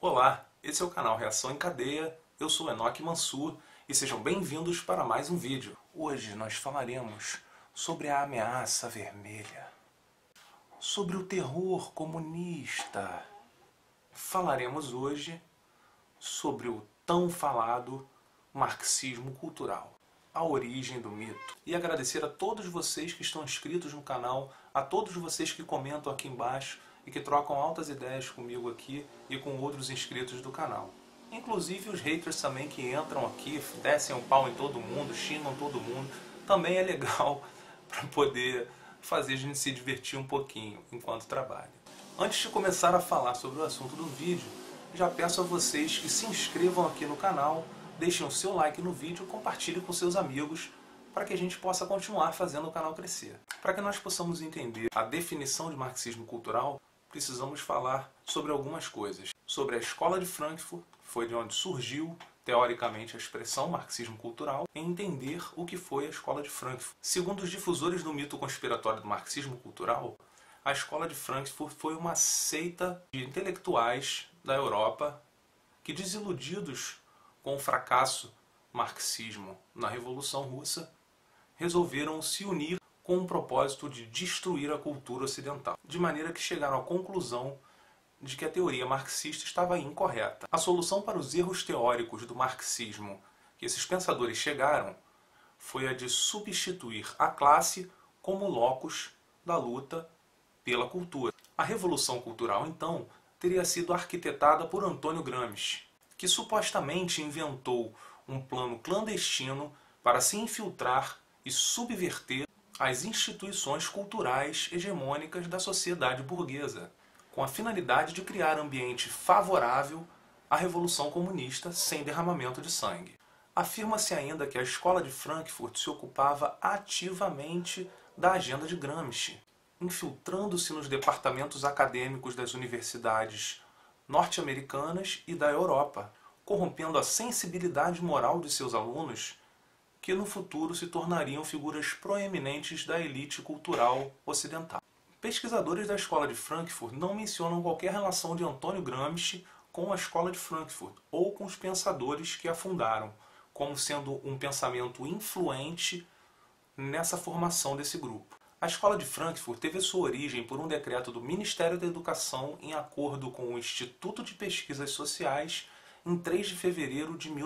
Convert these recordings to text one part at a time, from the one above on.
Olá, esse é o canal Reação em Cadeia, eu sou Enoque Mansur e sejam bem-vindos para mais um vídeo. Hoje nós falaremos sobre a ameaça vermelha, sobre o terror comunista. Falaremos hoje sobre o tão falado marxismo cultural, a origem do mito. E agradecer a todos vocês que estão inscritos no canal, a todos vocês que comentam aqui embaixo e que trocam altas ideias comigo aqui e com outros inscritos do canal. Inclusive os haters também que entram aqui, descem o pau em todo mundo, xingam todo mundo. Também é legal para poder fazer a gente se divertir um pouquinho enquanto trabalha. Antes de começar a falar sobre o assunto do vídeo, já peço a vocês que se inscrevam aqui no canal, deixem o seu like no vídeo, compartilhem com seus amigos, para que a gente possa continuar fazendo o canal crescer. Para que nós possamos entender a definição de marxismo cultural, precisamos falar sobre algumas coisas. Sobre a Escola de Frankfurt, foi de onde surgiu, teoricamente, a expressão marxismo cultural, e entender o que foi a Escola de Frankfurt. Segundo os difusores do mito conspiratório do marxismo cultural, a Escola de Frankfurt foi uma seita de intelectuais da Europa que, desiludidos com o fracasso marxismo na Revolução Russa, resolveram se unir com o propósito de destruir a cultura ocidental, de maneira que chegaram à conclusão de que a teoria marxista estava incorreta. A solução para os erros teóricos do marxismo que esses pensadores chegaram foi a de substituir a classe como locus da luta pela cultura. A Revolução Cultural, então, teria sido arquitetada por Antônio Gramsci, que supostamente inventou um plano clandestino para se infiltrar e subverter as instituições culturais hegemônicas da sociedade burguesa, com a finalidade de criar ambiente favorável à Revolução Comunista sem derramamento de sangue. Afirma-se ainda que a Escola de Frankfurt se ocupava ativamente da agenda de Gramsci, infiltrando-se nos departamentos acadêmicos das universidades norte-americanas e da Europa, corrompendo a sensibilidade moral de seus alunos, que no futuro se tornariam figuras proeminentes da elite cultural ocidental. Pesquisadores da Escola de Frankfurt não mencionam qualquer relação de Antônio Gramsci com a Escola de Frankfurt ou com os pensadores que a fundaram, como sendo um pensamento influente nessa formação desse grupo. A Escola de Frankfurt teve sua origem por um decreto do Ministério da Educação em acordo com o Instituto de Pesquisas Sociais em 3 de fevereiro de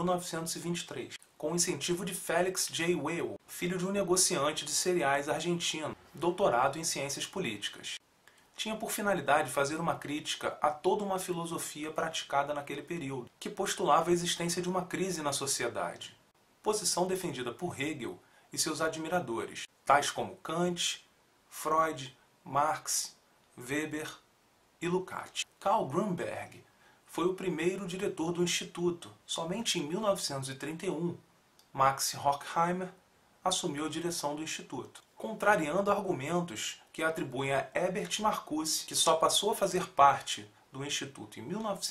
1923, com o incentivo de Felix J. Weil, filho de um negociante de cereais argentino, doutorado em ciências políticas. Tinha por finalidade fazer uma crítica a toda uma filosofia praticada naquele período, que postulava a existência de uma crise na sociedade, posição defendida por Hegel e seus admiradores, tais como Kant, Freud, Marx, Weber e Lukács. Karl Grünberg foi o primeiro diretor do Instituto. Somente em 1931, Max Horkheimer assumiu a direção do Instituto, contrariando argumentos que atribuem a Herbert Marcuse, que só passou a fazer parte do Instituto em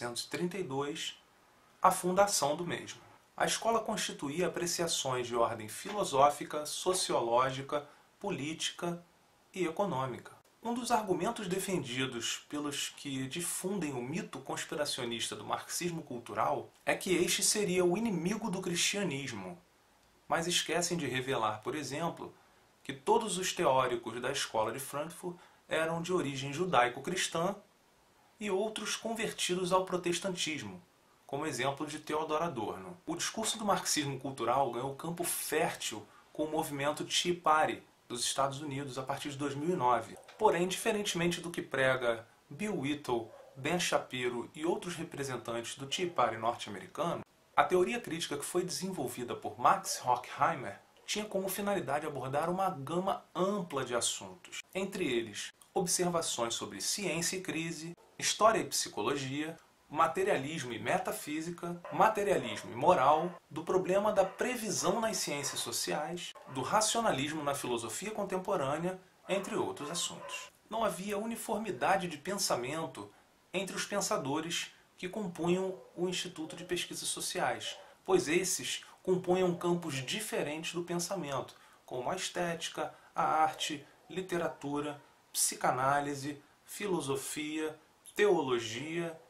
1932, a fundação do mesmo. A escola constituía apreciações de ordem filosófica, sociológica, política e econômica. Um dos argumentos defendidos pelos que difundem o mito conspiracionista do marxismo cultural é que este seria o inimigo do cristianismo, mas esquecem de revelar, por exemplo, que todos os teóricos da Escola de Frankfurt eram de origem judaico-cristã e outros convertidos ao protestantismo, como exemplo de Theodor Adorno. O discurso do marxismo cultural ganhou campo fértil com o movimento Tea Party dos Estados Unidos a partir de 2009. Porém, diferentemente do que prega Bill Whittle, Ben Shapiro e outros representantes do Tea Party norte-americano, a teoria crítica que foi desenvolvida por Max Horkheimer tinha como finalidade abordar uma gama ampla de assuntos, entre eles observações sobre ciência e crise, história e psicologia, materialismo e metafísica, materialismo e moral, do problema da previsão nas ciências sociais, do racionalismo na filosofia contemporânea, entre outros assuntos. Não havia uniformidade de pensamento entre os pensadores que compunham o Instituto de Pesquisas Sociais, pois esses compunham campos diferentes do pensamento, como a estética, a arte, literatura, psicanálise, filosofia, teologia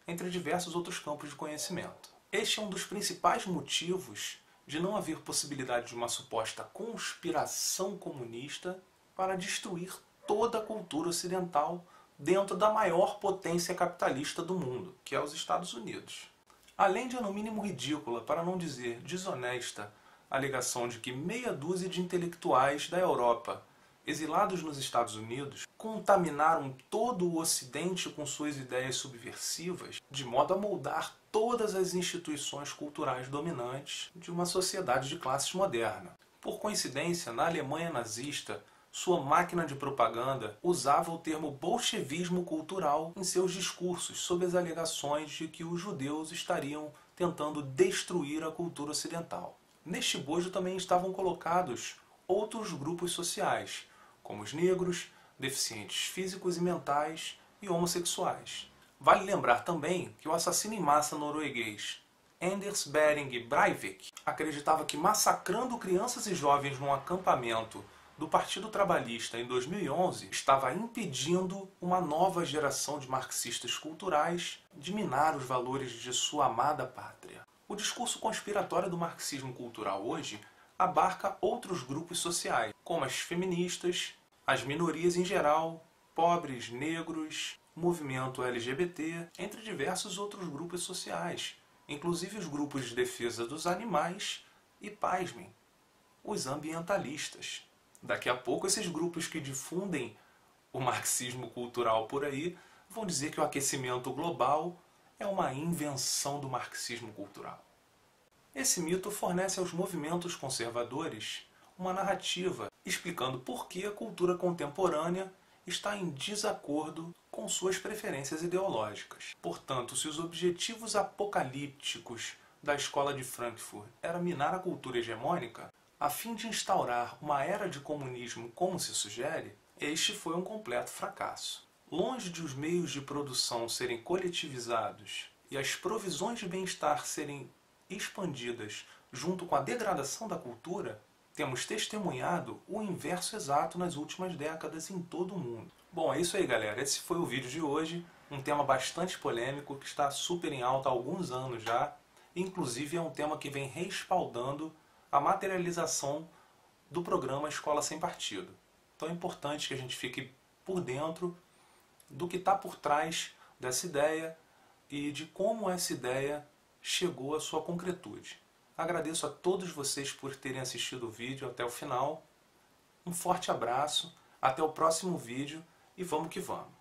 entre diversos outros campos de conhecimento. Este é um dos principais motivos de não haver possibilidade de uma suposta conspiração comunista para destruir toda a cultura ocidental dentro da maior potência capitalista do mundo, que é os Estados Unidos. Além de, no mínimo, ridícula, para não dizer desonesta, a alegação de que meia dúzia de intelectuais da Europa, exilados nos Estados Unidos, contaminaram todo o Ocidente com suas ideias subversivas, de modo a moldar todas as instituições culturais dominantes de uma sociedade de classes moderna. Por coincidência, na Alemanha nazista, sua máquina de propaganda usava o termo bolchevismo cultural em seus discursos, sob as alegações de que os judeus estariam tentando destruir a cultura ocidental. Neste bojo também estavam colocados outros grupos sociais, como os negros, deficientes físicos e mentais e homossexuais. Vale lembrar também que o assassino em massa norueguês Anders Behring Breivik acreditava que massacrando crianças e jovens num acampamento do Partido Trabalhista em 2011 estava impedindo uma nova geração de marxistas culturais de minar os valores de sua amada pátria. O discurso conspiratório do marxismo cultural hoje abarca outros grupos sociais, como as feministas, as minorias em geral, pobres, negros, movimento LGBT, entre diversos outros grupos sociais, inclusive os grupos de defesa dos animais e, pasmem, os ambientalistas. Daqui a pouco esses grupos que difundem o marxismo cultural por aí vão dizer que o aquecimento global é uma invenção do marxismo cultural. Esse mito fornece aos movimentos conservadores uma narrativa explicando por que a cultura contemporânea está em desacordo com suas preferências ideológicas. Portanto, se os objetivos apocalípticos da Escola de Frankfurt era minar a cultura hegemônica, a fim de instaurar uma era de comunismo como se sugere, este foi um completo fracasso. Longe de os meios de produção serem coletivizados e as provisões de bem-estar serem expandidas junto com a degradação da cultura, temos testemunhado o inverso exato nas últimas décadas em todo o mundo. Bom, é isso aí, galera. Esse foi o vídeo de hoje. Um tema bastante polêmico que está super em alta há alguns anos já. Inclusive é um tema que vem respaldando a materialização do programa Escola Sem Partido. Então é importante que a gente fique por dentro do que está por trás dessa ideia e de como essa ideia chegou à sua concretude. Agradeço a todos vocês por terem assistido o vídeo até o final. Um forte abraço, até o próximo vídeo e vamos que vamos!